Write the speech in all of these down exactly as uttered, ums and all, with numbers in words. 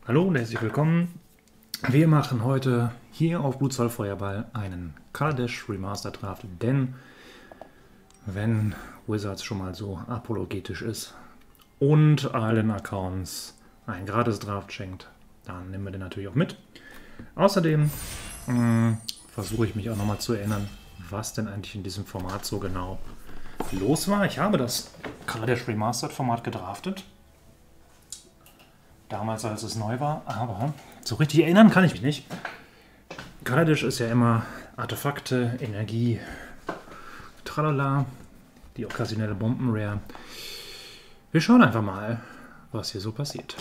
Hallo und herzlich willkommen. Wir machen heute hier auf Blutzoll Feuerball einen Kaladesh Remastered Draft, denn wenn Wizards schon mal so apologetisch ist und allen Accounts ein gratis Draft schenkt, dann nehmen wir den natürlich auch mit. Außerdem mh, versuche ich mich auch nochmal zu erinnern, was denn eigentlich in diesem Format so genau los war. Ich habe das Kaladesh Remastered Format gedraftet. Damals, als es neu war, aber so richtig erinnern kann ich mich nicht. Kaladesh ist ja immer Artefakte, Energie, tralala, die okkasionelle Bomben-Rare. Wir schauen einfach mal, was hier so passiert.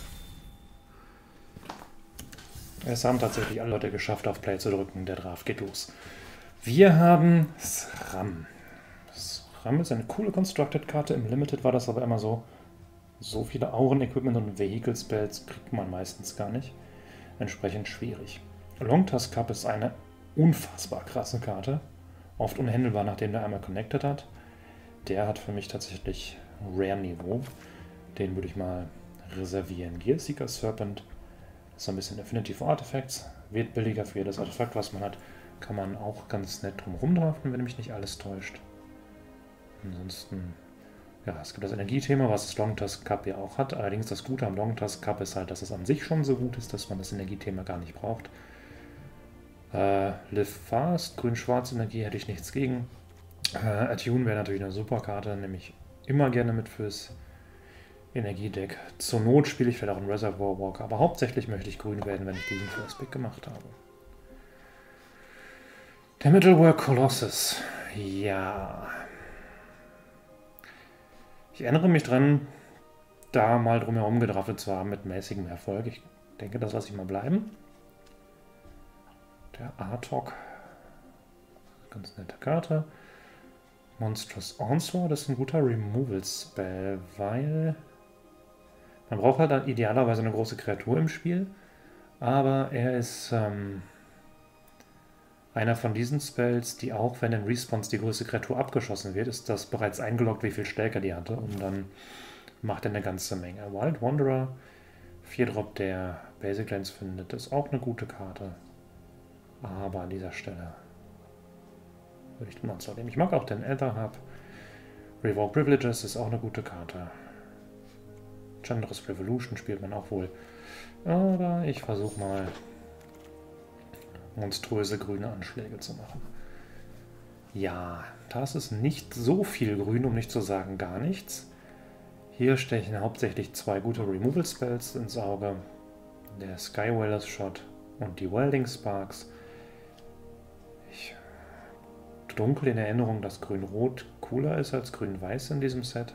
Es haben tatsächlich alle Leute geschafft, auf Play zu drücken. Der Draft geht los. Wir haben SRAM. SRAM ist eine coole Constructed-Karte. Im Limited war das aber immer so. So viele Auren, Equipment und Vehicle Spells kriegt man meistens gar nicht. Entsprechend schwierig. Longtusk Cup ist eine unfassbar krasse Karte. Oft unhandelbar, nachdem der einmal connected hat. Der hat für mich tatsächlich Rare-Niveau. Den würde ich mal reservieren. Gearseeker Serpent ist so ein bisschen Affinity for Artifacts. Wird billiger für jedes Artefakt, was man hat. Kann man auch ganz nett drum draften, wenn mich nicht alles täuscht. Ansonsten... Ja, es gibt das Energiethema, was das Longtusk Cup ja auch hat. Allerdings das Gute am Longtusk Cup ist halt, dass es an sich schon so gut ist, dass man das Energiethema gar nicht braucht. Äh, Live Fast, grün-schwarz Energie hätte ich nichts gegen. Äh, Attune wäre natürlich eine super Karte, nehme ich immer gerne mit fürs Energiedeck. Zur Not spiele ich vielleicht auch einen Reservoir Walker, aber hauptsächlich möchte ich grün werden, wenn ich diesen First Pick gemacht habe. Der Middleware Colossus. Ja... Ich erinnere mich dran, da mal drumherum gedraftet zu haben mit mäßigem Erfolg. Ich denke, das lasse ich mal bleiben. Der Artok. Ganz nette Karte. Monstrous Onslaught, das ist ein guter Removal-Spell, weil man braucht halt idealerweise eine große Kreatur im Spiel, aber er ist ähm, einer von diesen Spells, die auch, wenn in Response die größte Kreatur abgeschossen wird, ist das bereits eingeloggt, wie viel Stärke die hatte. Und dann macht er eine ganze Menge. Wild Wanderer, vier Drop, der Basic Lands findet, ist auch eine gute Karte. Aber an dieser Stelle würde ich den Monster nehmen. Ich mag auch den Ether Hub. Revoke Privileges ist auch eine gute Karte. Chandra's Revolution spielt man auch wohl. Aber ich versuche mal... monströse grüne Anschläge zu machen. Ja, das ist nicht so viel grün, um nicht zu sagen gar nichts. Hier stechen hauptsächlich zwei gute Removal Spells ins Auge. Der Skywellers Shot und die Welding Sparks. Ich dunkel in Erinnerung, dass Grün-Rot cooler ist als Grün-Weiß in diesem Set.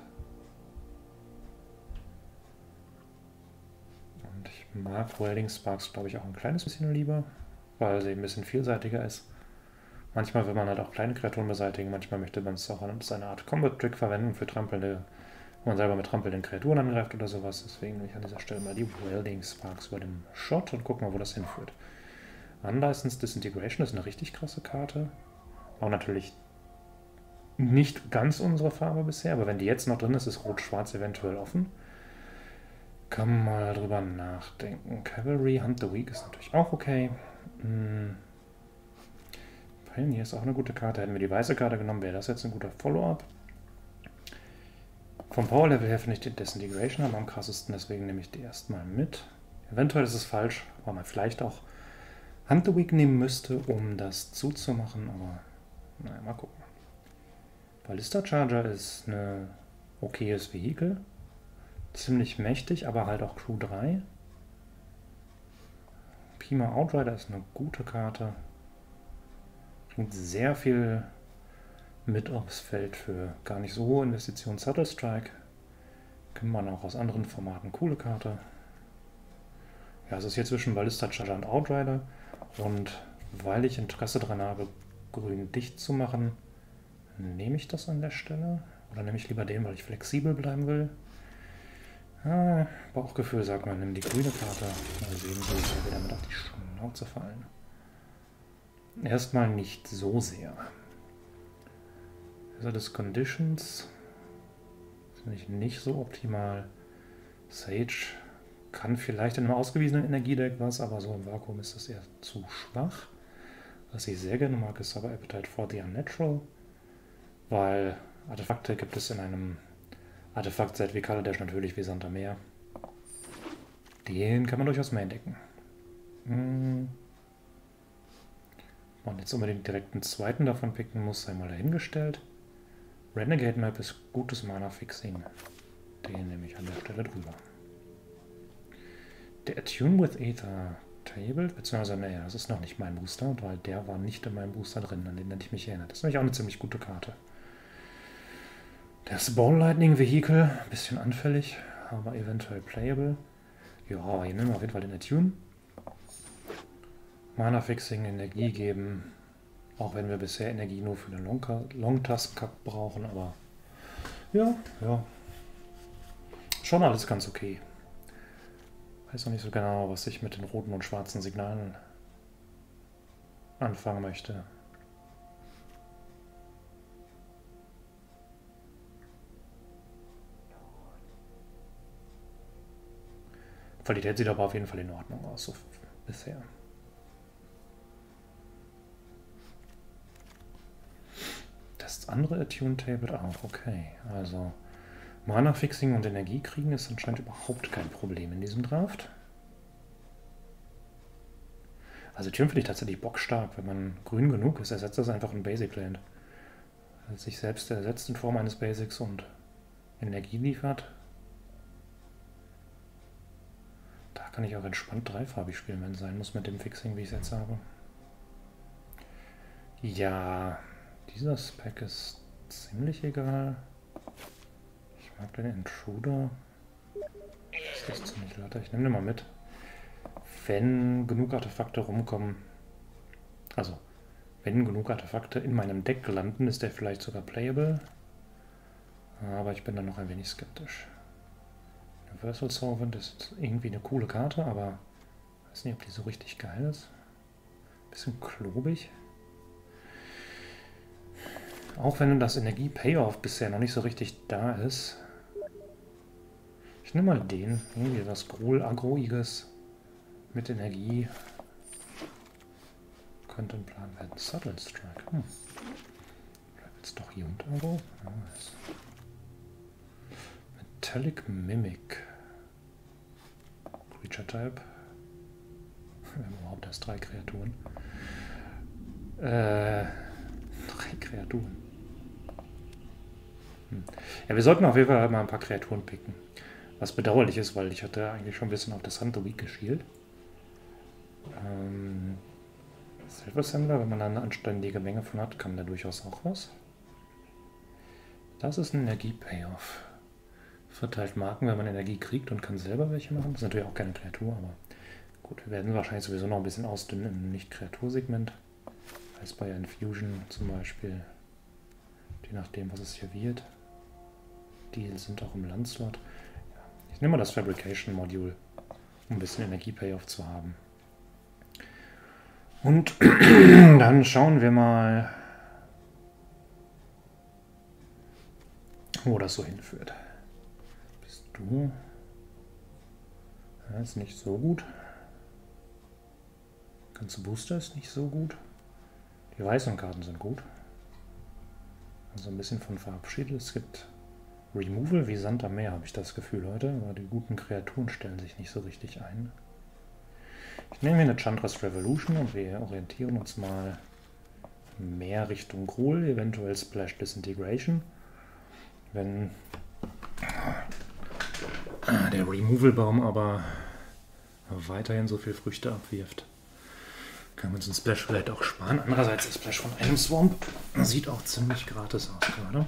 Und ich mag Welding Sparks, glaube ich, auch ein kleines bisschen lieber, weil sie ein bisschen vielseitiger ist. Manchmal will man halt auch kleine Kreaturen beseitigen, manchmal möchte man es auch als eine Art Combat-Trick verwenden für trampelnde, wo man selber mit trampelnden Kreaturen angreift oder sowas. Deswegen will ich an dieser Stelle mal die Welding Sparks bei dem Shot und gucken mal, wo das hinführt. Unlicensed Disintegration ist eine richtig krasse Karte. Auch natürlich nicht ganz unsere Farbe bisher, aber wenn die jetzt noch drin ist, ist Rot-Schwarz eventuell offen. Kann man mal drüber nachdenken. Cavalry, Hunt the Weak ist natürlich auch okay. Hm. Pioneer ist auch eine gute Karte. Hätten wir die weiße Karte genommen, wäre das jetzt ein guter Follow-up. Vom Power-Level her finde ich die Disintegration am krassesten, deswegen nehme ich die erstmal mit. Eventuell ist es falsch, weil man vielleicht auch Hunt the Weak nehmen müsste, um das zuzumachen, aber naja, mal gucken. Ballista Charger ist ein okayes Vehikel. Ziemlich mächtig, aber halt auch Crew drei. Pima Outrider ist eine gute Karte. Bringt sehr viel mit aufs Feld für gar nicht so hohe Investitionen. Subtle Strike. Kennt man auch aus anderen Formaten. Coole Karte. Ja, es ist hier zwischen Ballista Charger und Outrider. Und weil ich Interesse daran habe, grün dicht zu machen, nehme ich das an der Stelle. Oder nehme ich lieber den, weil ich flexibel bleiben will. Ah, Bauchgefühl sagt man, nimm die grüne Karte. Mal sehen, wie wir damit auf die Schnauze fallen. Erstmal nicht so sehr. Also das Conditions finde ich nicht so optimal. Sage kann vielleicht in einem ausgewiesenen Energiedeck was, aber so im Vakuum ist das eher zu schwach. Was ich sehr gerne mag, ist aber Appetite for the Unnatural, weil Artefakte gibt es in einem Artefakt-Set wie Kaladesh natürlich wie Sand am Meer. Den kann man durchaus mehr entdecken. Hm. Und jetzt unbedingt direkt einen zweiten davon picken muss, sei mal dahingestellt. Renegade Map ist gutes Mana-Fixing. Den nehme ich an der Stelle drüber. Der Attune with Aether Table, beziehungsweise, naja, das ist noch nicht mein Booster, weil der war nicht in meinem Booster drin, an den hätte ich mich erinnert. Das ist nämlich auch eine ziemlich gute Karte. Das Ball Lightning Vehicle, ein bisschen anfällig, aber eventuell playable. Ja, hier nehmen wir auf jeden Fall den Attune. Mana Fixing, Energie geben, auch wenn wir bisher Energie nur für den Long-Task Cup brauchen, aber ja, ja, schon alles ganz okay. Weiß noch nicht so genau, was ich mit den roten und schwarzen Signalen anfangen möchte. Qualität sieht aber auf jeden Fall in Ordnung aus, so bisher. Das andere Attune-Table auch, okay. Also Mana-Fixing und Energie kriegen ist anscheinend überhaupt kein Problem in diesem Draft. Also Attune finde ich tatsächlich bockstark. Wenn man grün genug ist, ersetzt das einfach ein Basic Land. Also sich selbst ersetzt in Form eines Basics und Energie liefert. Da kann ich auch entspannt dreifarbig spielen, wenn es sein muss mit dem Fixing, wie ich es jetzt habe. Ja, dieser Spec ist ziemlich egal. Ich mag den Intruder. Das ist ziemlich lauter. Ich nehme den mal mit. Wenn genug Artefakte rumkommen, also wenn genug Artefakte in meinem Deck landen, ist der vielleicht sogar playable. Aber ich bin dann noch ein wenig skeptisch. Universal Solvent ist irgendwie eine coole Karte, aber ich weiß nicht, ob die so richtig geil ist. Bisschen klobig. Auch wenn das Energie-Payoff bisher noch nicht so richtig da ist. Ich nehme mal den. Irgendwie das Gruul-Agroiges mit Energie. Könnte ein Plan werden. Subtle Strike. Hm. Bleibt jetzt doch hier unter Agro. Ja, Metallic Mimic. Creature Type. Wir haben überhaupt erst drei Kreaturen. Äh, drei Kreaturen. Hm. Ja, wir sollten auf jeden Fall mal ein paar Kreaturen picken. Was bedauerlich ist, weil ich hatte eigentlich schon ein bisschen auf das Hand the Week geschielt. Ähm, Silver-Sender, wenn man da eine anständige Menge von hat, kann da durchaus auch was. Das ist ein Energie-Payoff. Verteilt Marken, wenn man Energie kriegt und kann selber welche machen. Das ist natürlich auch keine Kreatur, aber gut, wir werden wahrscheinlich sowieso noch ein bisschen ausdünnen im Nicht-Kreatursegment. Als bei Infusion zum Beispiel. Je nachdem, was es hier wird. Die sind auch im Landslot. Ja, ich nehme mal das Fabrication-Modul, um ein bisschen Energie-Payoff zu haben. Und dann schauen wir mal, wo das so hinführt. Bist du? Ja, ist nicht so gut. Ganze Booster ist nicht so gut. Die weißen Karten sind gut. Also ein bisschen von verabschiedet. Es gibt Removal wie Sand am Meer, habe ich das Gefühl heute. Aber die guten Kreaturen stellen sich nicht so richtig ein. Ich nehme hier eine Chandras Revolution und wir orientieren uns mal mehr Richtung Gruul, eventuell Splash Disintegration. Wenn der Removal-Baum aber weiterhin so viel Früchte abwirft, können wir uns einen Splash vielleicht auch sparen. Andererseits ist Splash von einem Swamp sieht auch ziemlich gratis aus gerade.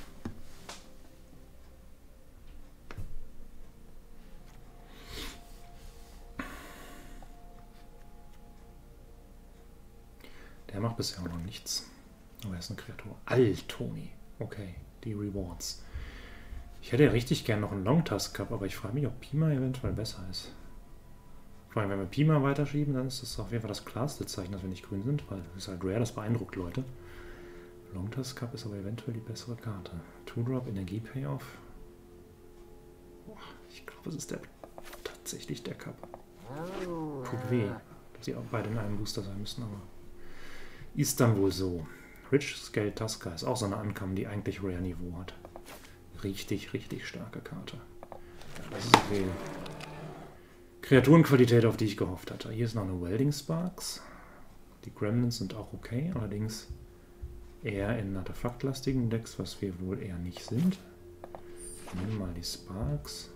Der macht bisher noch nichts. Aber er ist eine Kreatur. Altoni. Okay, die Rewards. Ich hätte ja richtig gern noch einen Long-Task Cup, aber ich frage mich, ob Pima eventuell besser ist. Vor allem, wenn wir Pima weiterschieben, dann ist das auf jeden Fall das klarste Zeichen, dass wir nicht grün sind, weil das ist halt rare, das beeindruckt Leute. Long-Task Cup ist aber eventuell die bessere Karte. Two-Drop, Energie-Payoff. Ich glaube, es ist der tatsächlich der Cup. Tut weh, dass sie auch beide in einem Booster sein müssen, aber ist dann wohl so. Rich Scale Tusker ist auch so eine Ankam, die eigentlich Rare-Niveau hat. Richtig, richtig starke Karte. Ja, das ist okay. Kreaturenqualität, auf die ich gehofft hatte. Hier ist noch eine Welding Sparks. Die Gremlins sind auch okay, allerdings eher in artefaktlastigen Decks, was wir wohl eher nicht sind. Ich nehme mal die Sparks.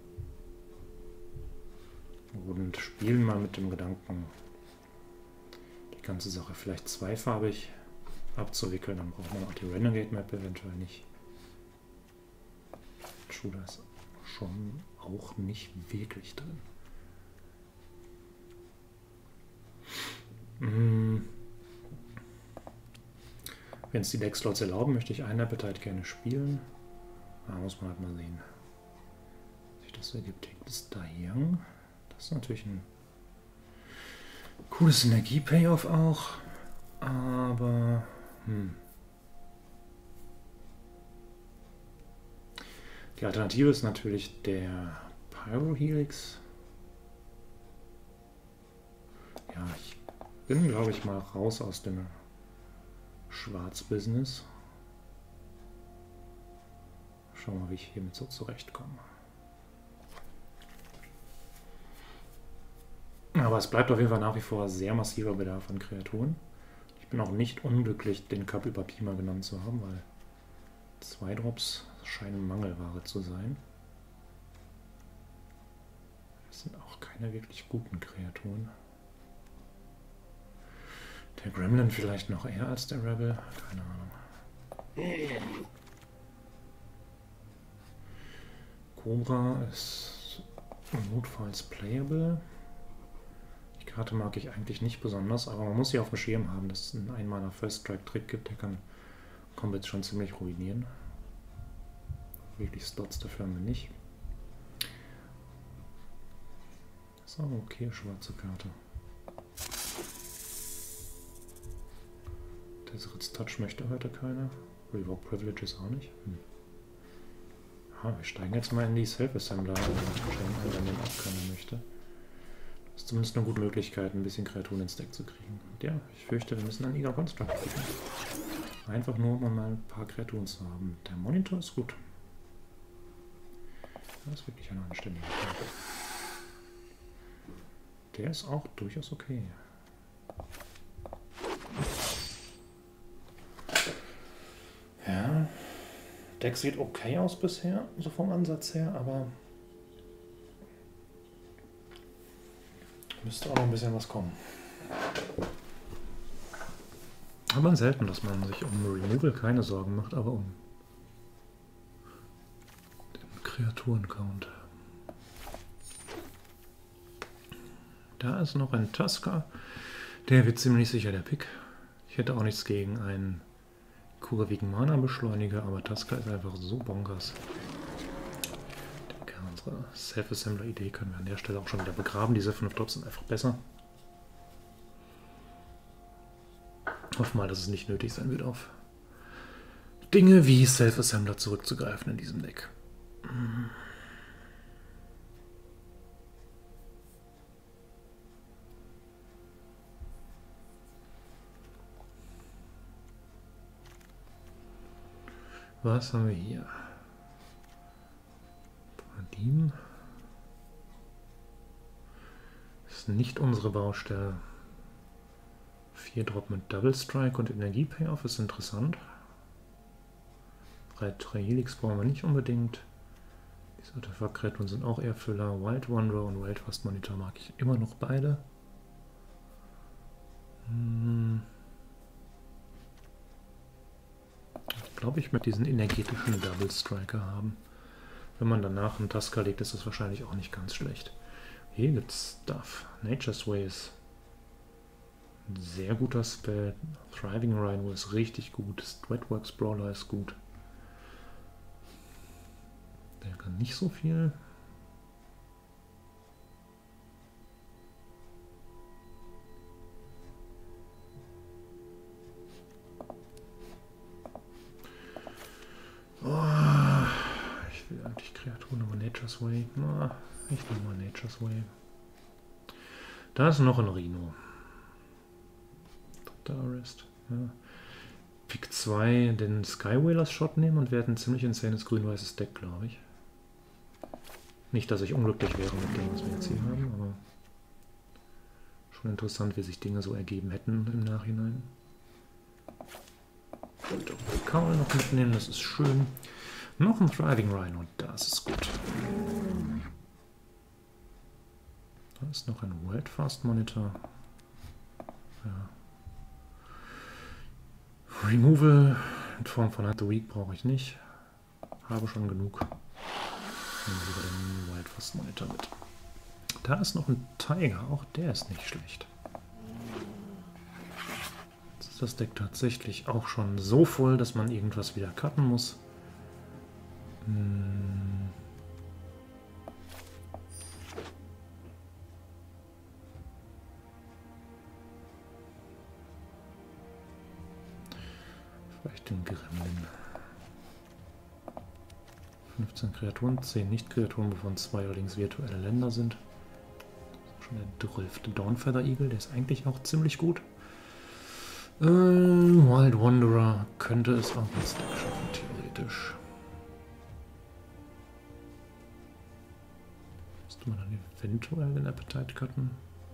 Und spielen mal mit dem Gedanken, die ganze Sache vielleicht zweifarbig abzuwickeln. Dann braucht man auch die Renegade Map eventuell nicht. Shooter ist schon auch nicht wirklich drin. Hm. Wenn es die Deckslots erlauben, möchte ich einen Appetite gerne spielen. Da muss man halt mal sehen, wie sich das ergibt. Ist da hier. Das ist natürlich ein cooles Energie-Payoff auch. Aber hm. Die Alternative ist natürlich der Pyrohelix. Ja, ich bin, glaube ich, mal raus aus dem Schwarz-Business. Schauen wir mal, wie ich hiermit so zurechtkomme. Aber es bleibt auf jeden Fall nach wie vor sehr massiver Bedarf an Kreaturen. Ich bin auch nicht unglücklich, den Cup über Beamer genannt zu haben, weil zwei Drops scheinen Mangelware zu sein. Das sind auch keine wirklich guten Kreaturen. Der Gremlin vielleicht noch eher als der Rebel? Keine Ahnung. Cobra ist notfalls playable. Die Karte mag ich eigentlich nicht besonders, aber man muss sie auf dem Schirm haben, dass es einen einmaler First Strike Trick gibt, der kann Combats schon ziemlich ruinieren. Wirklich Slots dafür haben wir nicht. Das ist auch eine okay schwarze Karte. Deseret's Touch möchte heute keiner. Revoke Privileges auch nicht. Hm. Ah, wir steigen jetzt mal in die Self-Assembler ein, wenn den auch keiner möchte. Das ist zumindest eine gute Möglichkeit, ein bisschen Kreaturen ins Deck zu kriegen. Und ja, ich fürchte, wir müssen einen Eager Construct kriegen. Einfach nur, um mal ein paar Kreaturen zu haben. Der Monitor ist gut. Das ist wirklich eine anständige Karte. Der ist auch durchaus okay. Ja, Deck sieht okay aus bisher, so vom Ansatz her, aber müsste auch noch ein bisschen was kommen. Aber selten, dass man sich um Removal keine Sorgen macht, aber um den Kreaturencount. Da ist noch ein Tusker. Der wird ziemlich sicher der Pick. Ich hätte auch nichts gegen einen kurvigen Mana-Beschleuniger, aber Tusker ist einfach so bonkers. Ich denke, unsere Self-Assembler-Idee können wir an der Stelle auch schon wieder begraben. Diese fünf Drops sind einfach besser. Hoffen mal, dass es nicht nötig sein wird, auf Dinge wie Self-Assembler zurückzugreifen in diesem Deck. Was haben wir hier? Paladin. Das ist nicht unsere Baustelle. vier Drop mit Double Strike und Energie-Payoff ist interessant. drei Helix brauchen wir nicht unbedingt. Diese Artefakt-Kreaturen sind auch eher Füller. Wild Wanderer und Wild Fast Monitor mag ich immer noch beide. Hm. Ich glaube, ich möchte diesen energetischen Double Striker haben. Wenn man danach einen Tusker legt, ist das wahrscheinlich auch nicht ganz schlecht. Hier gibt's Stuff. Nature's Way ist ein sehr guter Spell. Thriving Rhino ist richtig gut. Sweatworks Brawler ist gut. Der kann nicht so viel. Oh, ich will eigentlich Kreaturen, aber Nature's Way. Oh, Ich nehme mal Nature's Way. Da ist noch ein Rhino. Doktor Arrest. Ja. Pick zwei den Skywhalers Shot nehmen und werden ein ziemlich insanes grün-weißes Deck, glaube ich. Nicht, dass ich unglücklich wäre mit dem, was wir jetzt hier haben, aber schon interessant, wie sich Dinge so ergeben hätten im Nachhinein. Und Kaul noch mitnehmen, das ist schön. Noch ein Thriving Rhino, das ist gut. Da ist noch ein World Fast Monitor. Ja. Removal in Form von Hunt the Weak brauche ich nicht. Habe schon genug. Nehmen wir lieber den Wild Fast Monitor mit. Da ist noch ein Tiger, auch der ist nicht schlecht. Jetzt ist das Deck tatsächlich auch schon so voll, dass man irgendwas wieder cutten muss. Hm. Vielleicht den Gremlin. fünfzehn Kreaturen, zehn Nicht-Kreaturen, wovon zwei allerdings virtuelle Länder sind. Schon der zwölfte Dawnfeather Eagle, der ist eigentlich auch ziemlich gut. Äh, Wild Wanderer könnte es auch ins Deck schaffen, theoretisch. Müsste man dann eventuell den Appetite cutten?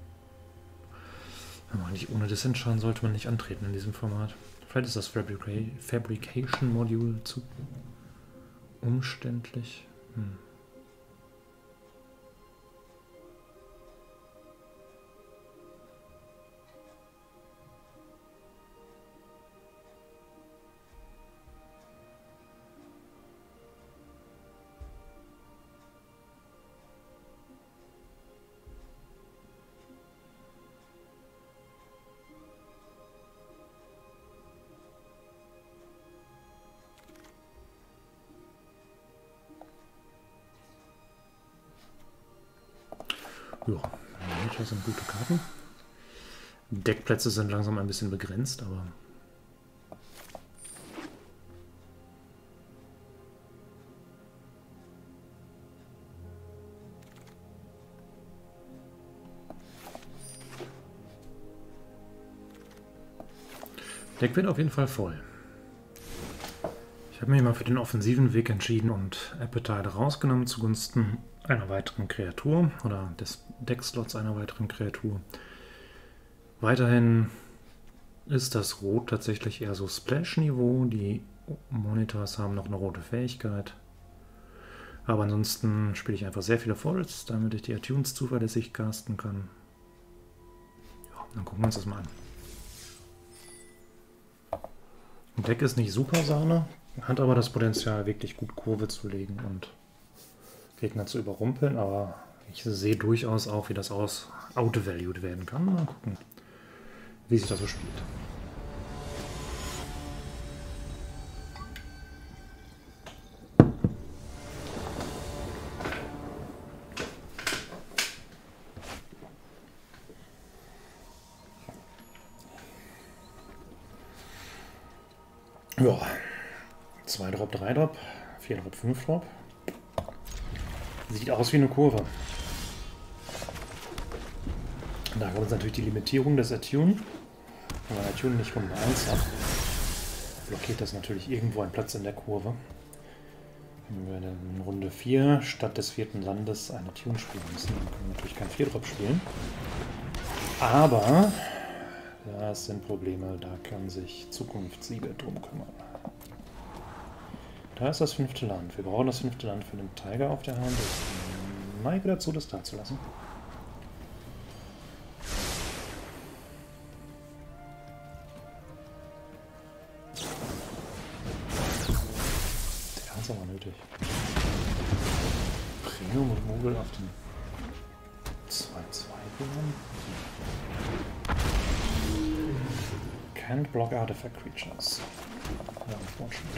Aber eigentlich ohne Disenchant sollte man nicht antreten in diesem Format. Vielleicht ist das Fabrica Fabrication Module zu umständlich. Hm. Ja, das sind gute Karten. Deckplätze sind langsam ein bisschen begrenzt, aber Deck wird auf jeden Fall voll. Ich habe mich mal für den offensiven Weg entschieden und Appetite rausgenommen zugunsten einer weiteren Kreatur oder des Deckslots einer weiteren Kreatur. Weiterhin ist das Rot tatsächlich eher so Splash-Niveau. Die Monitors haben noch eine rote Fähigkeit. Aber ansonsten spiele ich einfach sehr viele Forests, damit ich die Attunes zuverlässig casten kann. Ja, dann gucken wir uns das mal an. Das Deck ist nicht super Sahne, hat aber das Potenzial, wirklich gut Kurve zu legen und Gegner zu überrumpeln, aber ich sehe durchaus auch, wie das aus outvalued werden kann. Mal gucken, wie sich das so spielt. Ja, zwei Drop, drei Drop, vier Drop, fünf Drop. Sieht aus wie eine Kurve. Da kommt natürlich die Limitierung des Attune. Wenn man Attune nicht Runde eins hat, blockiert das natürlich irgendwo einen Platz in der Kurve. Wenn wir in Runde vier statt des vierten Landes einen Attune spielen müssen, dann können wir natürlich kein vier Drop spielen. Aber das sind Probleme, da kann sich Zukunftssiegel drum kümmern. Da ist das fünfte Land. Wir brauchen das fünfte Land für den Tiger auf der Hand. Ich neige dazu, das da zu lassen. Der ist aber nötig. Premium und Mogul auf den zwei zwei genommen. Can't block artifact creatures. Ja, unfortunate.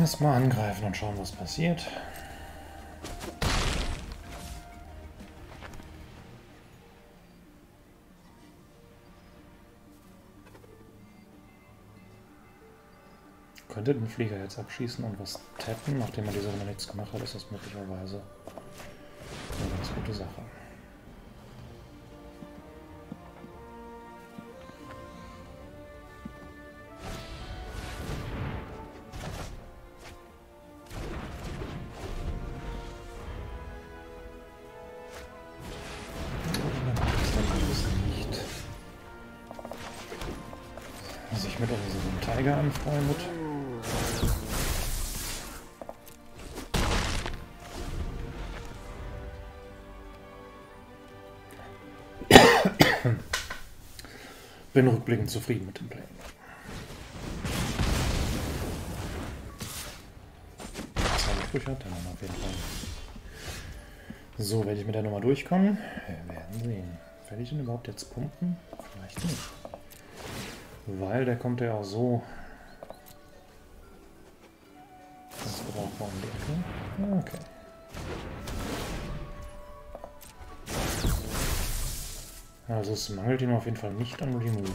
Erstmal angreifen und schauen, was passiert. Könnte den Flieger jetzt abschießen und was tappen, nachdem er diese Runde nichts gemacht hat, ist das möglicherweise eine ganz gute Sache. Sich mit unserem Tiger anfreundet. Bin rückblickend zufrieden mit dem Play. Zwei Sprüche hat der Mann auf jeden Fall. So, werde ich mit der Nummer durchkommen? Wir werden sehen. Werde ich ihn überhaupt jetzt pumpen? Vielleicht nicht. Weil der kommt ja auch so ganz brauchbar um die Ecke. Okay. Also es mangelt ihm auf jeden Fall nicht an Removal.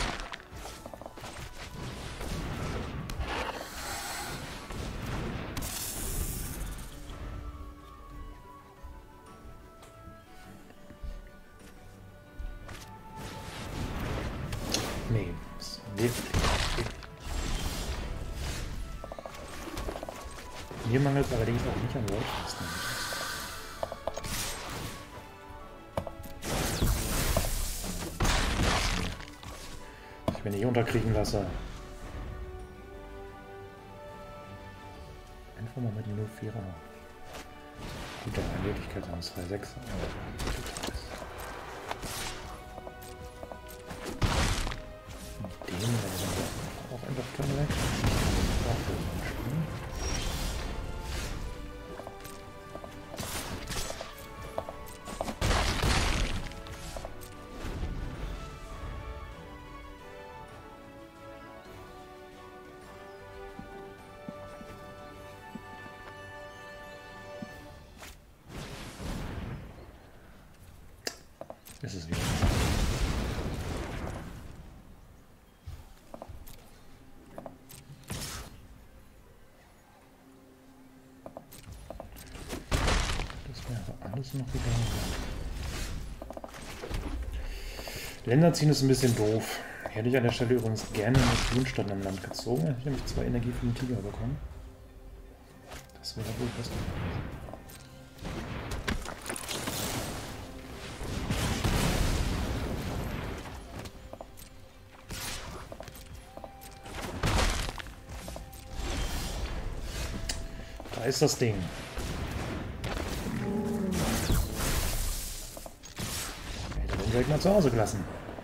Nee, es wirklich. Mir mangelt es allerdings auch nicht an Rolltasten. Wenn ich unterkriegen lasse. Einfach mal mit dem null vierer. Gut, aber in Wirklichkeit sind es drei sechs. Mit dem werden wir auch einfach Turn weg. Ist es wieder. Das wäre alles noch wieder. Länder ziehen ist ein bisschen doof. Hätte ich an der Stelle übrigens gerne eine Flunstadt im Land gezogen, hätte ich nämlich zwei Energie für den Tiger bekommen. Das wäre wohl besser gewesen. Da ist das Ding. Ich hätte den Gegner zu Hause gelassen.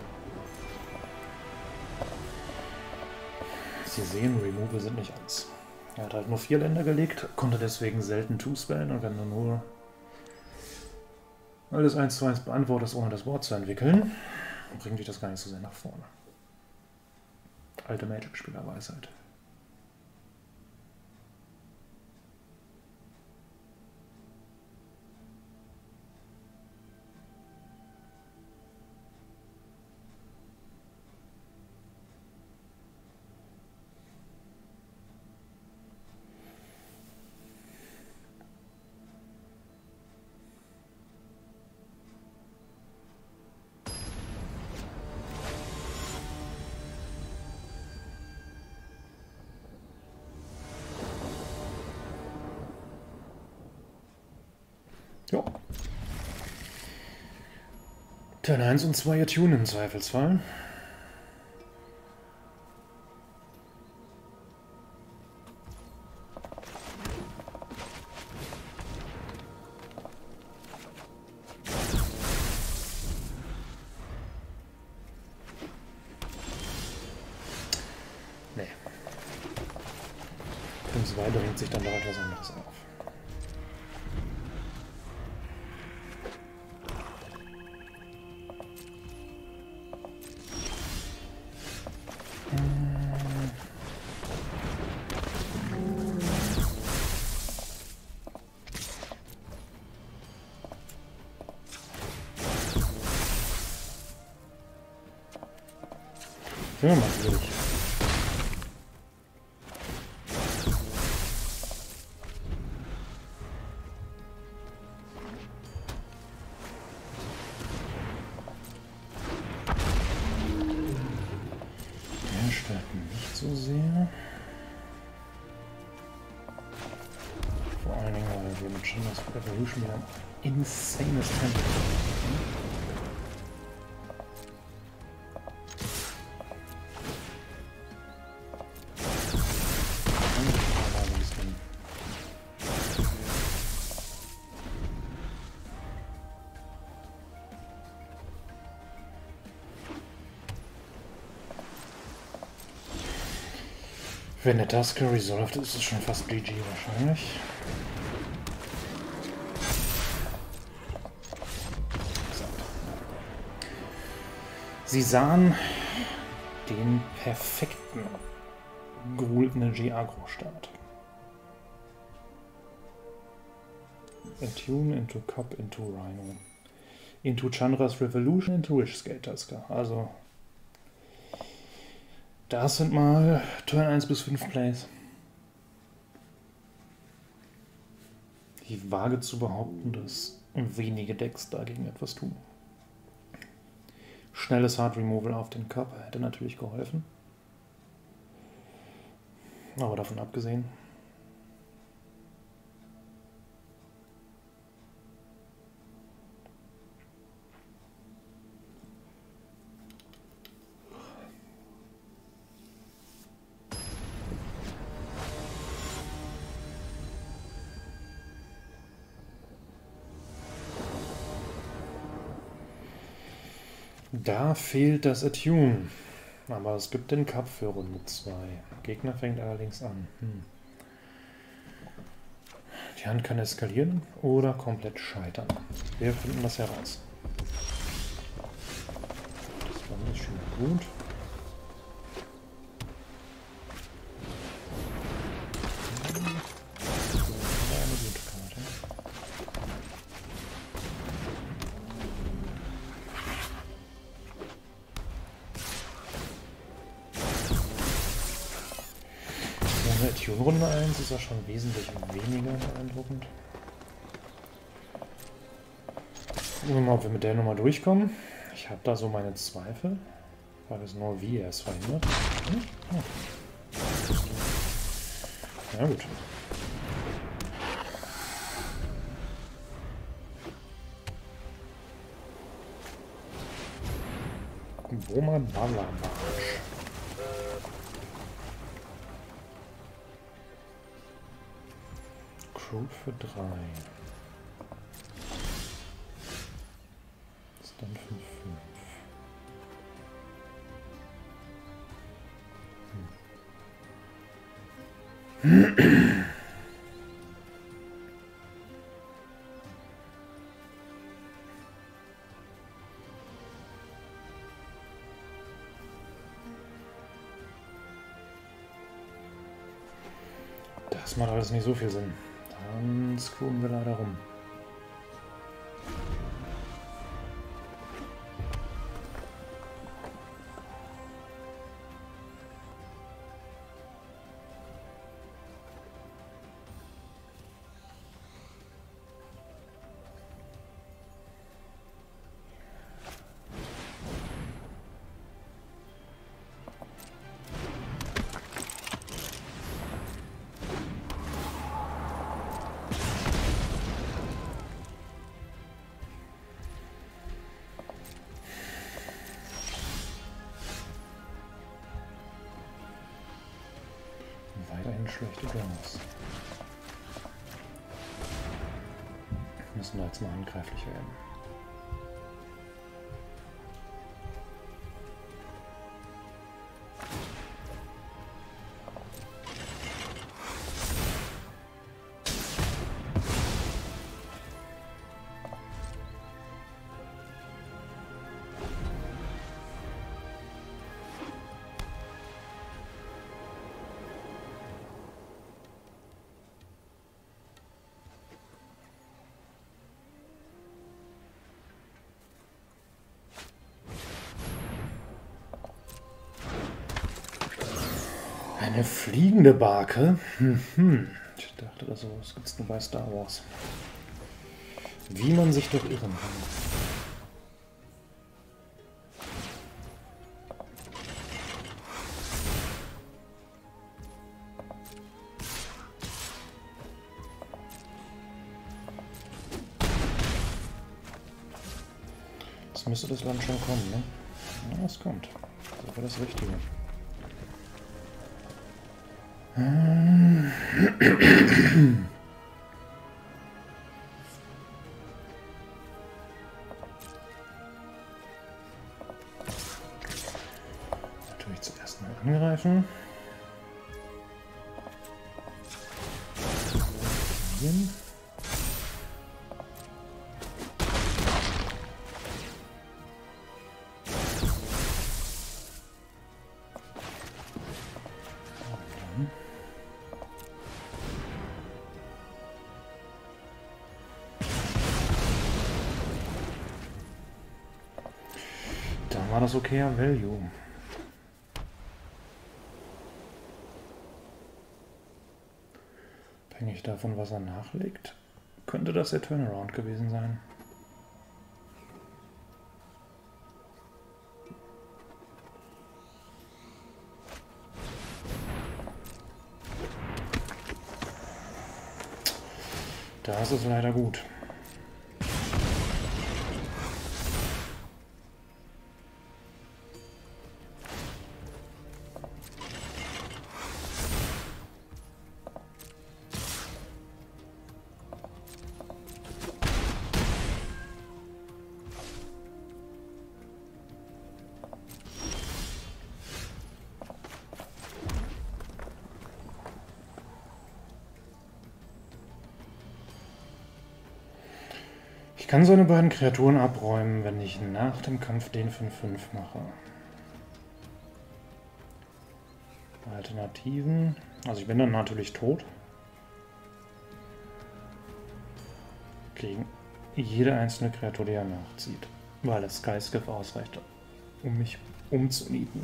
Sie sehen, Removal sind nicht alles. Er hat halt nur vier Länder gelegt, konnte deswegen selten two-spellen und wenn du nur alles eins zu eins beantwortest, ohne das Wort zu entwickeln, bringt dich das gar nicht so sehr nach vorne. Alte Magic-Spielerweisheit. Ja. Turn eins und zwei Attune im Zweifelsfall. Nee. Und so weiter ringt sich dann doch etwas anderes auf. Spielen wir mal schwierig. Der stört mich nicht so sehr. Vor allen Dingen, weil wir mit Chambers of Evolution wieder ein insanes Tempo haben. Wenn der Tusker resolved ist, ist es schon fast G G wahrscheinlich. Sie sahen den perfekten Gruul Energy Agro Start. Attune into Cup into Rhino. Into Chandra's Revolution into Wishscale Tusker. Also das sind mal Turn eins bis fünf Plays. Ich wage zu behaupten, dass wenige Decks dagegen etwas tun. Schnelles Hard Removal auf den Cup hätte natürlich geholfen. Aber davon abgesehen. Da fehlt das Attune. Aber es gibt den Cup für Runde zwei. Gegner fängt allerdings an. Hm. Die Hand kann eskalieren oder komplett scheitern. Wir finden das heraus. Das war nicht schon mal gut. Eine gute Karte. Attune Runde eins ist ja schon wesentlich weniger beeindruckend. Gucken wir mal, ob wir mit der Nummer durchkommen. Ich habe da so meine Zweifel. Weil es nur wie er es verhindert. Hm? Oh. Ja gut. Woma Ballermarsch. Crew für drei. Ist dann fünf fünf. Hm. Das macht alles nicht so viel Sinn. Dann screwen wir leider rum. Weiterhin schlechte Draws. Müssen da jetzt mal handgreiflich werden. Eine fliegende Barke? Hm, hm. Ich dachte, das gibt es nur bei Star Wars. Wie man sich doch irren kann. Jetzt müsste das Land schon kommen, ne? Ja, es kommt. Das wäre das Richtige. Natürlich zuerst mal angreifen. Hier. Da war das okayer Value. Abhängig davon, was er nachlegt, könnte das der Turnaround gewesen sein. Da ist es leider gut. Ich kann seine beiden Kreaturen abräumen, wenn ich nach dem Kampf den fünf fünf mache. Alternativen. Also ich bin dann natürlich tot. Gegen jede einzelne Kreatur, die er nachzieht. Weil das Skyskiff ausreicht, um mich umzunieten.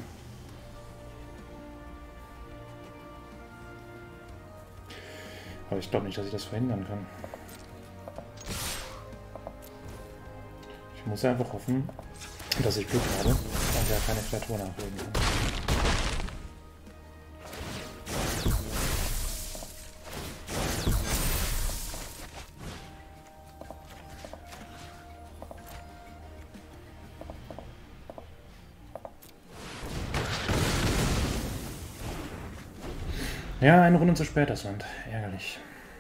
Aber ich glaube nicht, dass ich das verhindern kann. Ich muss einfach hoffen, dass ich Glück habe und er keine Kreatur nachlegen kann. Ja, eine Runde zu spät, das Land. Ärgerlich.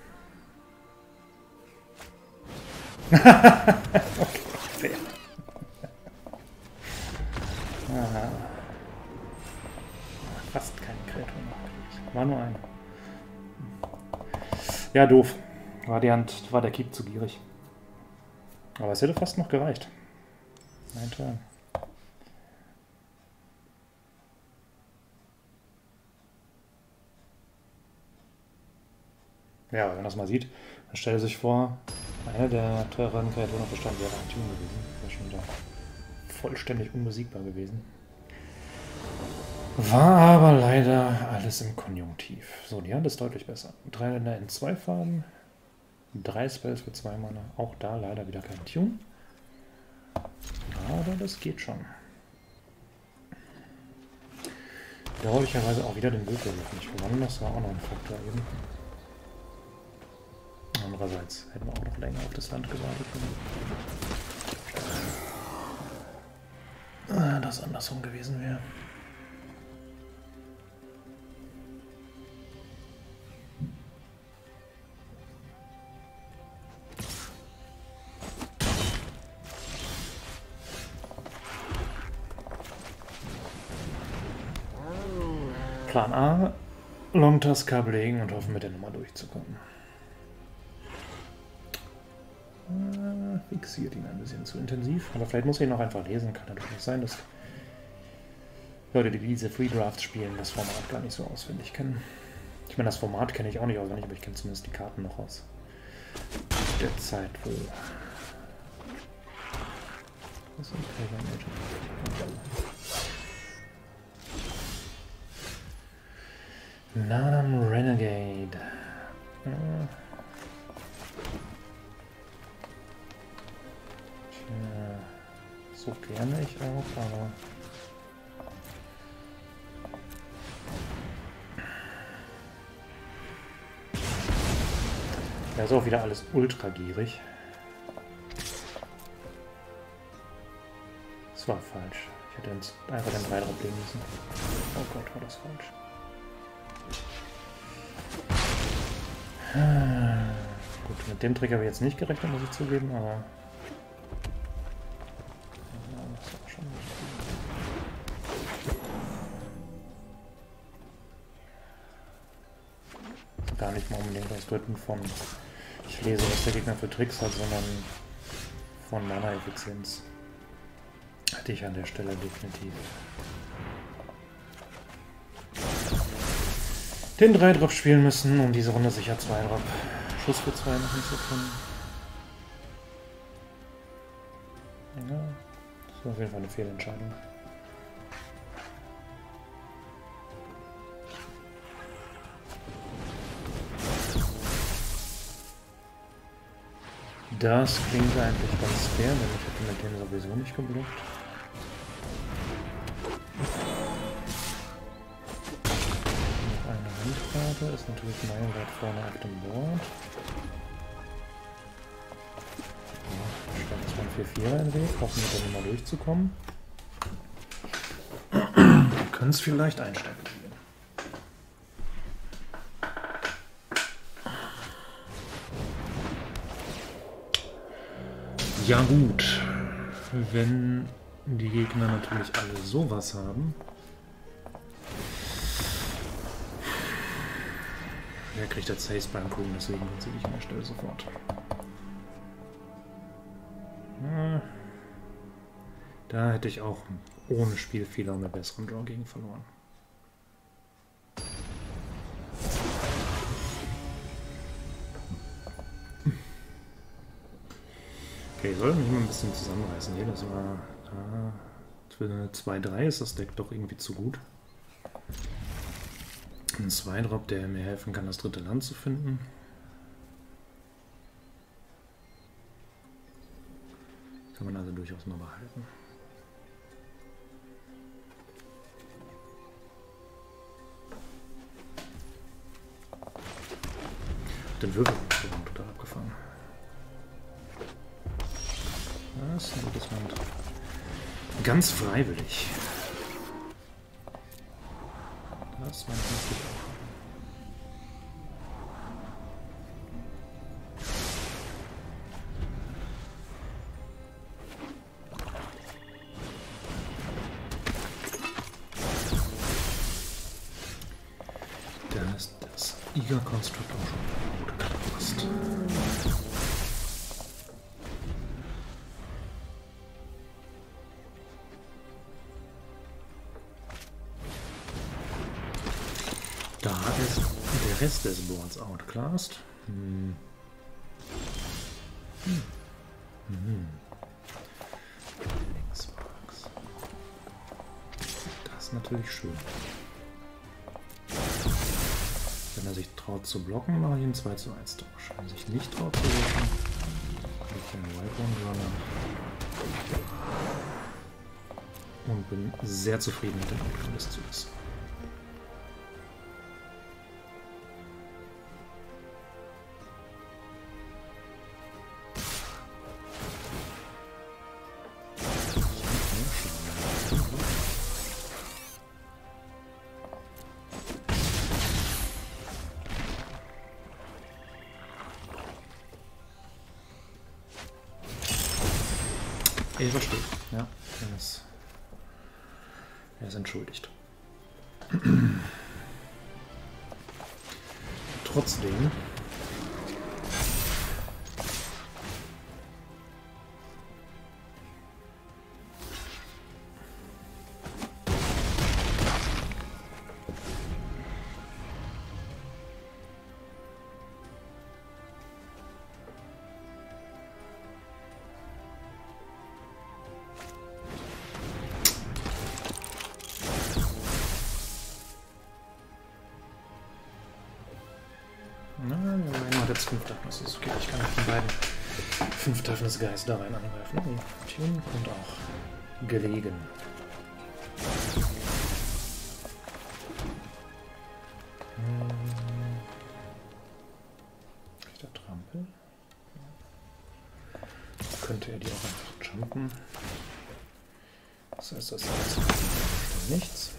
Okay, fair. Aha. Fast keine Kreatur noch. War nur eine. Ja, doof. War, die Hand, war der Keep zu gierig. Aber es hätte fast noch gereicht. Ein Turn. Ja, wenn man das mal sieht, dann stellt sich vor, eine der teureren Kreaturen auf Bestand wäre ein Tune gewesen. Wäre schon wieder vollständig unbesiegbar gewesen. War aber leider alles im Konjunktiv. So, die Hand ist deutlich besser. Drei Länder in zwei Farben, drei Spells für zwei Mana. Auch da leider wieder kein Tune. Aber das geht schon. Bedauerlicherweise auch wieder den Bildwürfel nicht gewonnen. Das war auch noch ein Faktor eben. Andererseits hätten wir auch noch länger auf das Land gewartet. Wenn das andersrum gewesen wäre. Plan A, Longtask-Kabel legen und hoffen, mit der Nummer durchzukommen. Äh, fixiert ihn ein bisschen zu intensiv, aber vielleicht muss ich ihn auch einfach lesen. Kann natürlich nicht sein, dass Leute, die diese Free Drafts spielen, das Format gar nicht so auswendig kennen. Ich meine, das Format kenne ich auch nicht auswendig, aber ich kenne zumindest die Karten noch aus der Zeit, wo... Was ist Nanam Renegade. Hm. Tja, so gerne ich auch, aber... Da ist auch wieder alles ultra gierig. Das war falsch. Ich hätte einfach den drei drauf legen müssen. Oh Gott, war das falsch. Gut, mit dem Trick habe ich jetzt nicht gerechnet, muss ich zugeben, aber... Ja, das war schon nicht gut. Gar nicht mal unbedingt das Drücken von... Ich lese, was der Gegner für Tricks hat, sondern von Mana-Effizienz. Hatte ich an der Stelle definitiv. Den drei Drop spielen müssen, um diese Runde sicher zwei Drop Schuss für zwei machen zu können. Ja, das war auf jeden Fall eine Fehlentscheidung. Das klingt eigentlich ganz fair, denn ich hätte mit dem sowieso nicht geblockt. Noch eine Handkarte ist natürlich meilenweit vorne auf dem Board. Ja, stellt zwar ein vier vier in den Weg, hoffen wir dann mal durchzukommen. Wir können es vielleicht einsteigen. Ja gut, wenn die Gegner natürlich alle sowas haben, wer kriegt jetzt Haste beim Kuchen, deswegen erzähle ich an der Stelle sofort. Ja, da hätte ich auch ohne Spielfehler einen besseren Draw gegen verloren. Okay, ich sollte mich mal ein bisschen zusammenreißen hier. Das war ah, für eine zwei drei ist das Deck doch irgendwie zu gut. Ein zwei Drop, der mir helfen kann, das dritte Land zu finden. Kann man also durchaus mal behalten. Den Würfel ist total abgefangen. Das ist ein gutes Land. Ganz freiwillig. Das war natürlich auch. Da ist das Eager Construct auch schon gut gepasst. Da ist der Rest des Boards outclassed. Hm. Hm. Hm. Linksbox. Das ist natürlich schön. Wenn er sich traut zu blocken, mache ich einen zwei zu eins Tausch. Wenn er sich nicht traut zu blocken, mache ich einen Wild Runner. Und bin sehr zufrieden mit dem Outcome des Zuges. Ich verstehe. Ja, er ist, er ist entschuldigt. Trotzdem. jetzt fünf Toughness. Das ist okay, ich kann mit den beiden fünf Toughness Guys da rein angreifen. Oh, Tune und auch gelegen. Hm. Rechter Trampel. Könnte er die auch einfach jumpen. Das heißt, das ist nichts.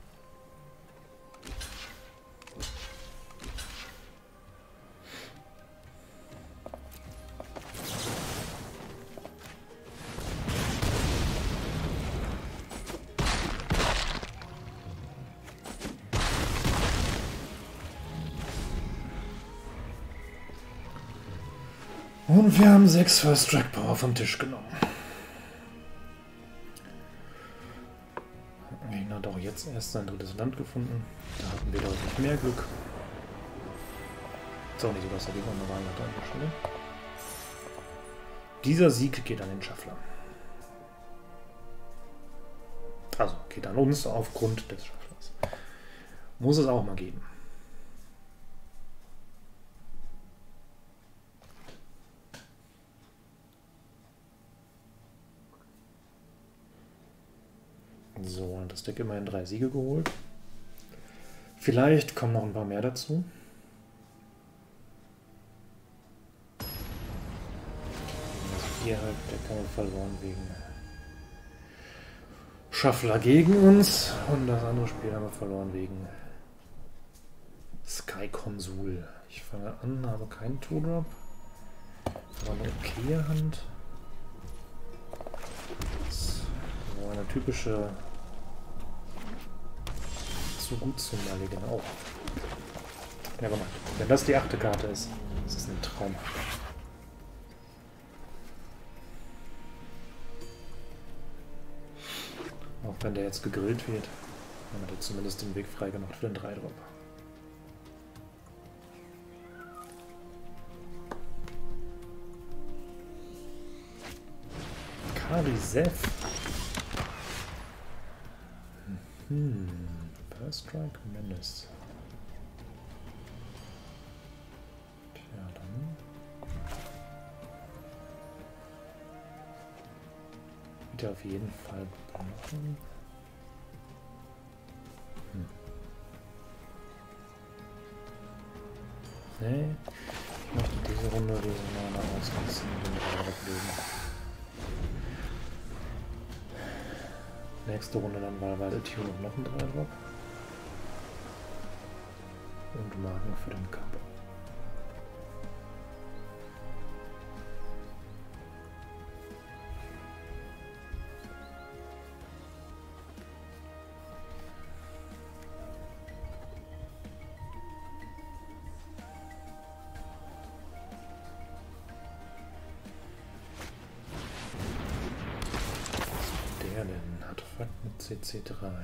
Und wir haben sechs First Strike Power vom Tisch genommen. Gegner hat auch jetzt erst sein drittes Land gefunden. Da hatten wir deutlich mehr Glück. Ist auch nicht so, dass der Gegner normal hat an der Stelle. Dieser Sieg geht an den Schaffler. Also geht an uns aufgrund des Schafflers. Muss es auch mal geben. So, hat das Deck immerhin drei Siege geholt. Vielleicht kommen noch ein paar mehr dazu. Das vierhalb Deck haben wir verloren wegen Schaffler gegen uns. Und das andere Spiel haben wir verloren wegen Sky Konsul. Ich fange an, habe keinen Two-Drop. Aber eine okaye Hand. So eine typische so gut zum Maligen auch. Ja, gemacht. Wenn das die achte Karte ist, ist das ein Traum. Auch wenn der jetzt gegrillt wird, dann hat er zumindest den Weg frei gemacht für den drei Drop. Karisev. Hm. First Strike Menace. Tja, dann. Wird auf jeden Fall brauchen. Hm. Nee, ich möchte diese Runde diese Mana ausnutzen und den drei weglegen. Nächste Runde dann wahlweise Tune und noch ein drei Drop. Und Magen für den Cup. Was ist der denn? Artefakt mit C C drei.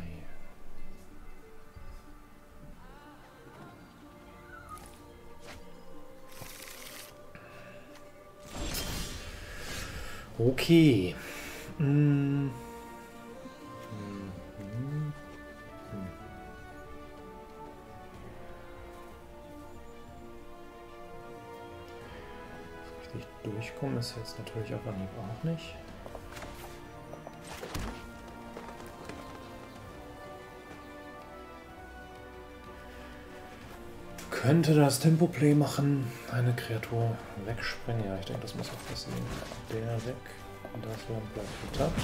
Okay. Hm. Hm. Hm. Hm. Richtig durchkommen ist jetzt natürlich auf Anhieb auch nicht. Könnte das Tempo-Play machen, eine Kreatur wegspringen. Ja, ich denke, das muss auch passieren. Der weg, das Land bleibt getappt.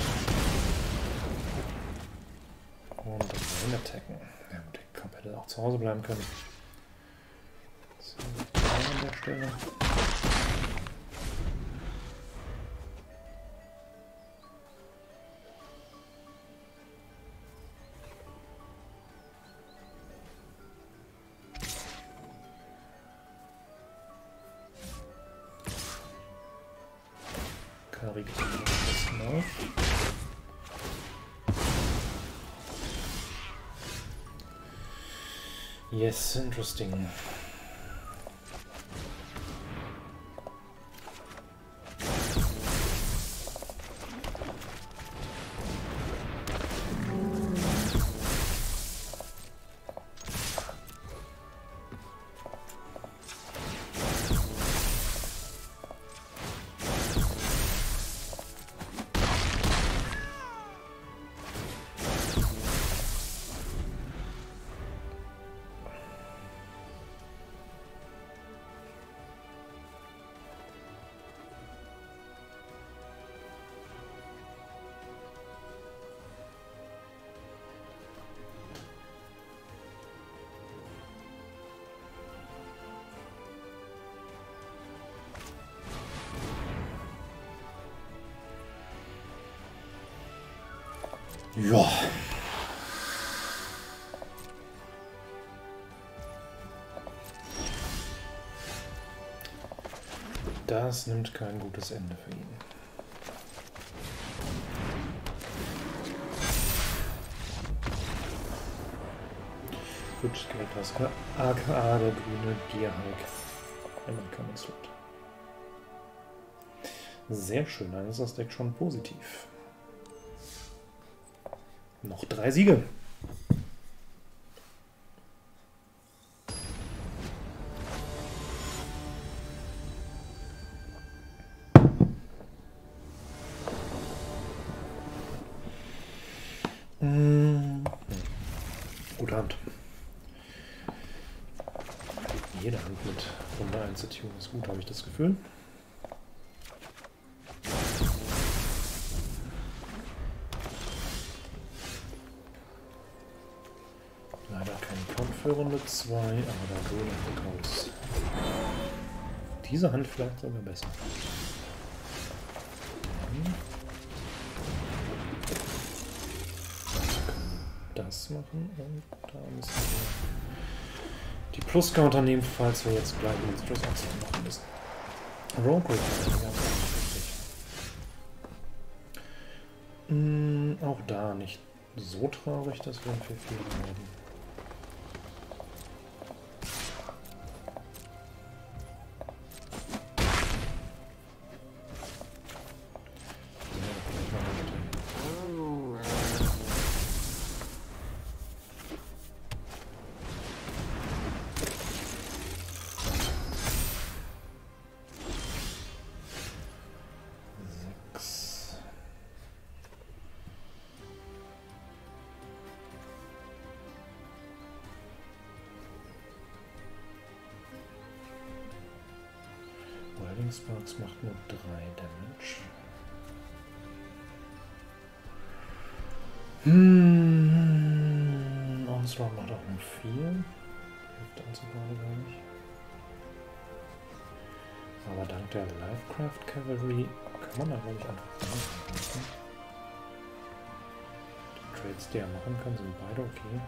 Und dann attacken. Ja, gut, der Cup hätte auch zu Hause bleiben können. So, an der Stelle. Kari geht ein bisschen auf. Yes, interesting. Ja. Das nimmt kein gutes Ende für ihn. Gut, Geld das A K A, der grüne Gearhulk. Einmal Common Slot. Sehr schön, dann ist das Deck schon positiv. Noch drei Siege. Mmh. Gute Hand. Jede Hand mit Runde eins zu tun ist gut, habe ich das Gefühl. Leider kein Count für Runde zwei, aber da Grün und raus. Diese Hand vielleicht sogar besser. Hm. Das machen und da müssen wir die Plus-Counter nehmen, falls wir jetzt gleich ins Plus-Achsen machen müssen. Rogue mm, auch da nicht so traurig, dass wir ein vier vier haben. Sparks macht nur drei Damage. Hm, Onslaught macht auch nur vier. Hilft also gerade gar nicht. Aber dank der Livecraft Cavalry kann man da glaube ich einfach machen. Die Trades, die er machen kann, sind beide okay.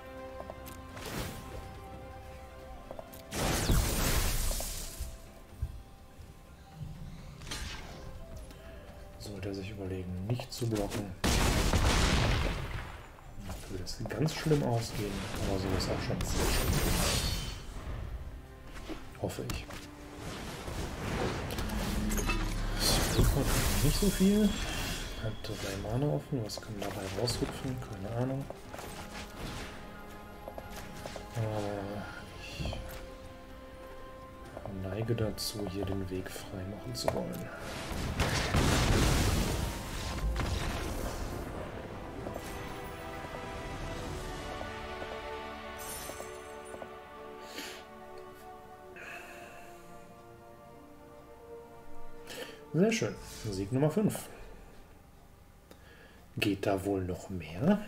Sollte er sich überlegen, nicht zu blocken. Würde das ganz schlimm ausgehen, aber so ist auch schon sehr schlimm. Hoffe ich. So, nicht so viel. Hat drei Mana offen, was kann dabei raushüpfen? Keine Ahnung. Aber ich neige dazu, hier den Weg frei machen zu wollen. Sehr schön. Sieg Nummer fünf. Geht da wohl noch mehr?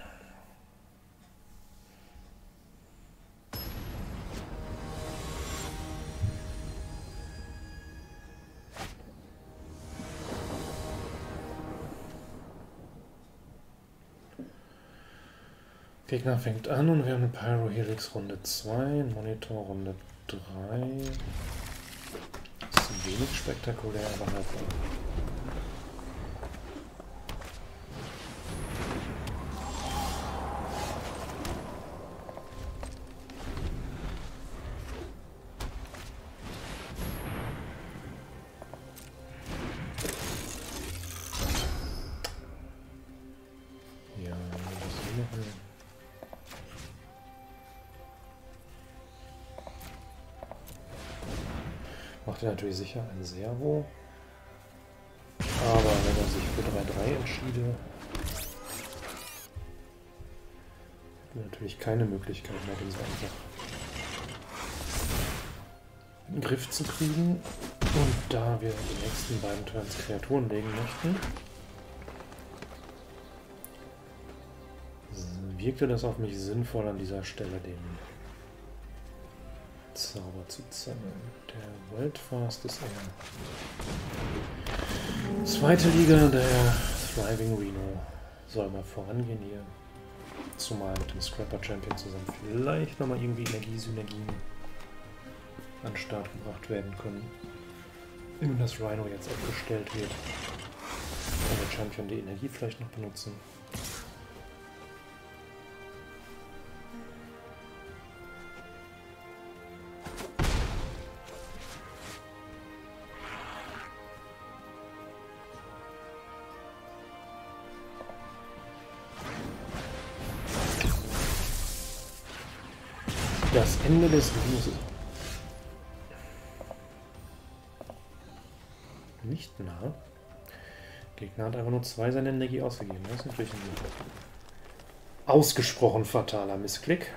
Gegner fängt an und wir haben eine Pyro Helix Runde zwei, Monitor Runde drei. Das ist wenig spektakulär, aber halt. Ja, was soll ich machen? Macht er natürlich sicher ein Servo. Aber wenn er sich für drei drei entschiede, hätten wir natürlich keine Möglichkeit mehr, den so einfach in den Griff zu kriegen. Und da wir die nächsten beiden Turns Kreaturen legen möchten, wirkte das auf mich sinnvoll, an dieser Stelle den Zauber zu sammeln. Der Weltfast ist eher zweite Liga, der Thriving Reno soll mal vorangehen hier. Zumal mit dem Scrapper Champion zusammen vielleicht nochmal irgendwie Energiesynergien an den Start gebracht werden können. Wenn das Rhino jetzt abgestellt wird, kann der Champion die Energie vielleicht noch benutzen. Das Ende des Videos ist nicht nah. Gegner hat einfach nur zwei seiner Energie ausgegeben. Das ist natürlich ein ausgesprochen fataler Missklick.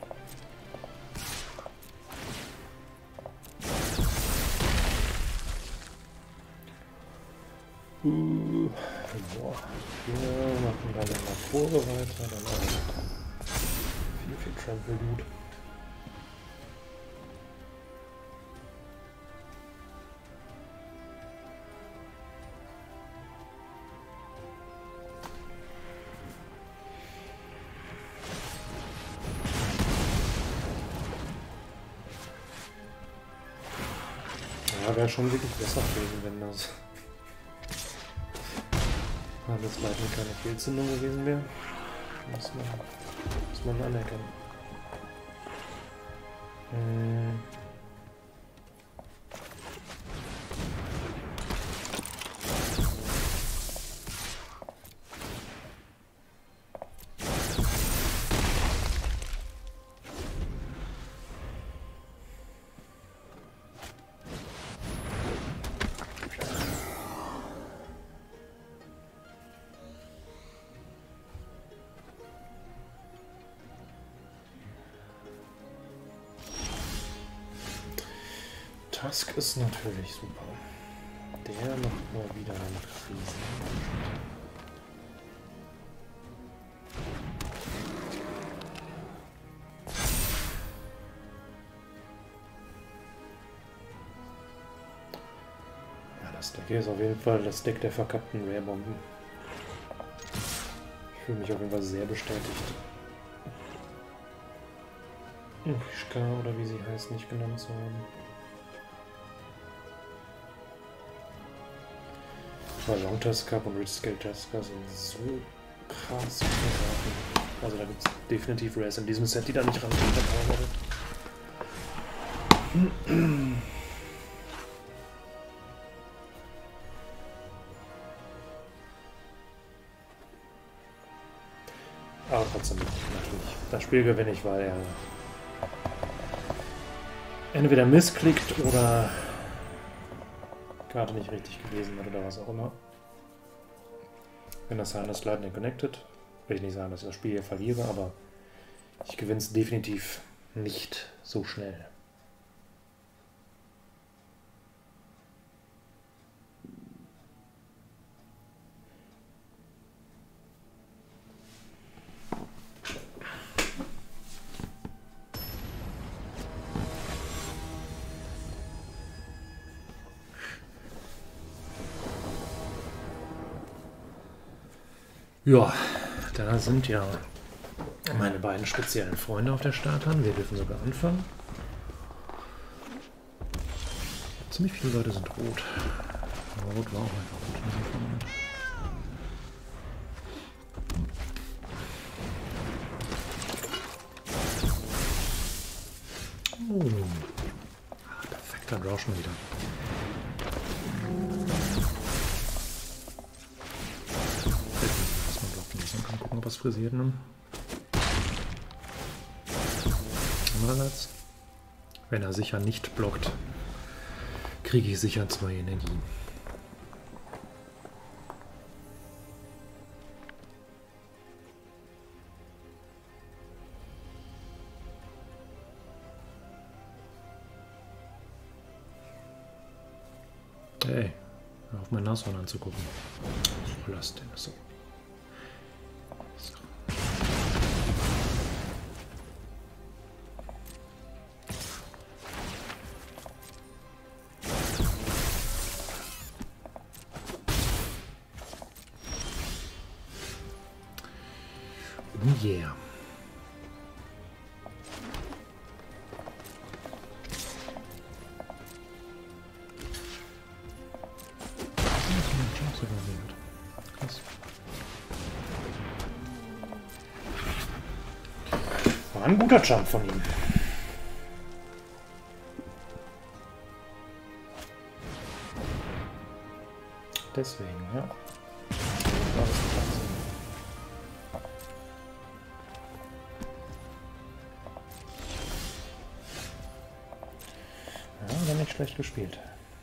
Uh, boah. Wir machen dann eine Kurve weiter, dann auch viel, viel Trample Loot. Ja, wäre schon wirklich besser gewesen, wenn das alles leider keine Fehlzündung gewesen wäre. Muss man, muss man anerkennen. Hm. Tusk ist natürlich super. Der macht mal wieder eine Krise. Ja, das Deck hier ist auf jeden Fall das Deck der verkappten Rare-Bomben. Ich fühle mich auf jeden Fall sehr bestätigt. Ushka oder wie sie heißt, nicht genannt zu haben. Weil Long Tusker und Rich Scale Tusker sind so krass Karten. Also da gibt es definitiv Rares in diesem Set, die da nicht rankommen. Aber trotzdem natürlich. Das Spiel gewinne ich, weil er entweder missklickt oder Karte nicht richtig gewesen hat oder was auch immer. Wenn das sein, dass Lightning Connected, will ich nicht sagen, dass ich das Spiel hier verliere, aber ich gewinne es definitiv nicht so schnell. Ja, da sind ja meine beiden speziellen Freunde auf der Starthand. Wir dürfen sogar anfangen. Ziemlich viele Leute sind rot. Aber rot war auch einfach gut. Oh. Ah, perfekter Draw schon wieder. Was frisiert, ne? Andererseits, wenn er sicher nicht blockt, kriege ich sicher zwei Energien. Hey, hör auf mein Nashorn anzugucken. So, lass den so. Yeah. Krass. War ein guter Jump von ihm. Deswegen, ja. Ja, aber nicht schlecht gespielt.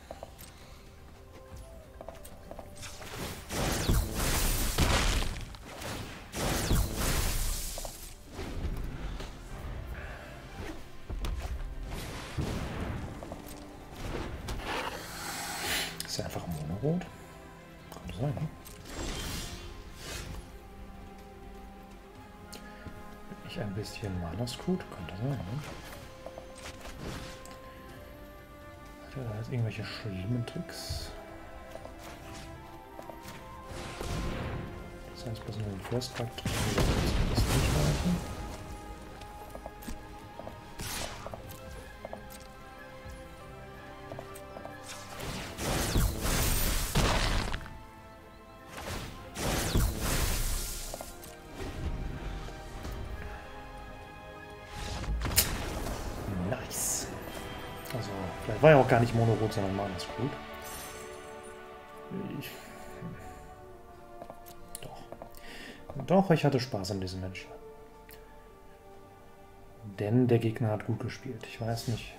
Ist ja einfach Monorot. Könnte sein, ne? Ich ein bisschen Mana Screwed, könnte sein, ne? Hat er da jetzt irgendwelche schlimmen Tricks? Das heißt, bloß nur den First Cut das nicht reichen. Also, vielleicht war ja auch gar nicht Monorot, sondern Mana Screwed. Ich... Doch. Doch, ich hatte Spaß an diesem Match. Denn der Gegner hat gut gespielt. Ich weiß nicht,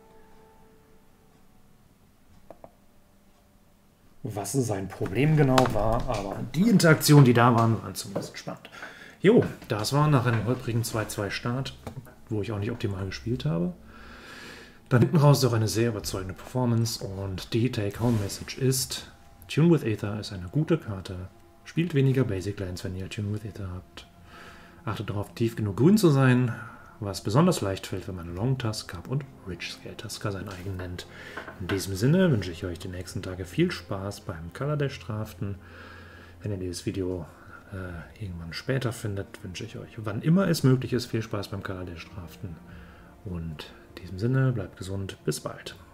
was sein Problem genau war, aber die Interaktionen, die da waren, waren zumindest spannend. Jo, das war nach einem holprigen zwei zwei Start, wo ich auch nicht optimal gespielt habe. Dann hinten raus doch eine sehr überzeugende Performance und die Take-Home-Message ist: Tune with Aether ist eine gute Karte. Spielt weniger Basic Lands, wenn ihr Tune with Aether habt. Achtet darauf, tief genug grün zu sein, was besonders leicht fällt, wenn man Long Tusk und Rich Scale Tusker sein eigen nennt. In diesem Sinne wünsche ich euch die nächsten Tage viel Spaß beim Kaladesh Draften. Wenn ihr dieses Video äh, irgendwann später findet, wünsche ich euch, wann immer es möglich ist, viel Spaß beim Kaladesh Draften. Und in diesem Sinne, bleibt gesund, bis bald.